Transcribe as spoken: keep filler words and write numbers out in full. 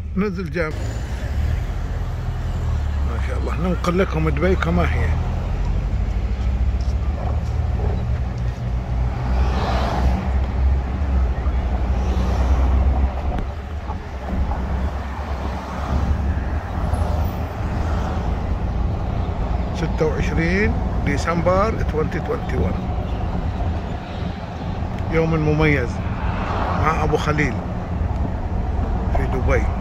نزل جامع ما شاء الله. ننقل لكم دبي كما هي. ستة وعشرين ديسمبر ألفين وواحد وعشرين، يوم مميز مع أبو خليل في دبي.